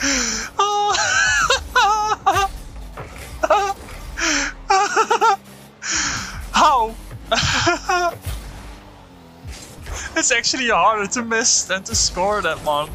How? It's actually harder to miss than to score that one.